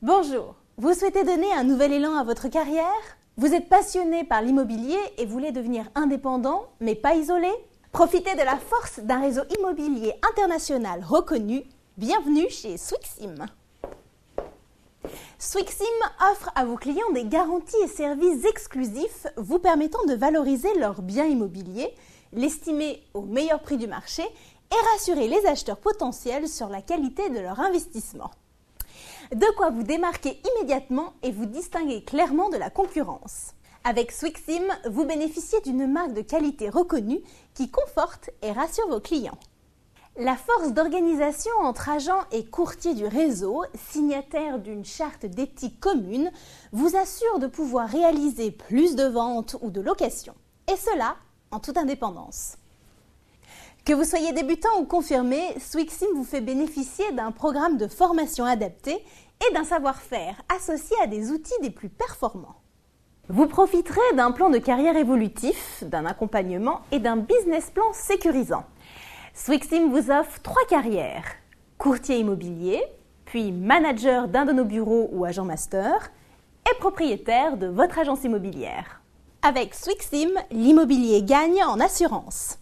Bonjour, vous souhaitez donner un nouvel élan à votre carrière? Vous êtes passionné par l'immobilier et voulez devenir indépendant, mais pas isolé? Profitez de la force d'un réseau immobilier international reconnu. Bienvenue chez Swixim. Swixim offre à vos clients des garanties et services exclusifs vous permettant de valoriser leurs biens immobiliers, l'estimer au meilleur prix du marché et rassurer les acheteurs potentiels sur la qualité de leur investissement. De quoi vous démarquer immédiatement et vous distinguer clairement de la concurrence. Avec Swixim, vous bénéficiez d'une marque de qualité reconnue qui conforte et rassure vos clients. La force d'organisation entre agents et courtiers du réseau, signataires d'une charte d'éthique commune, vous assure de pouvoir réaliser plus de ventes ou de locations. Et cela en toute indépendance. Que vous soyez débutant ou confirmé, Swixim vous fait bénéficier d'un programme de formation adapté et d'un savoir-faire associé à des outils des plus performants. Vous profiterez d'un plan de carrière évolutif, d'un accompagnement et d'un business plan sécurisant. Swixim vous offre 3 carrières, courtier immobilier, puis manager d'un de nos bureaux ou agent master, et propriétaire de votre agence immobilière. Avec Swixim, l'immobilier gagne en assurance.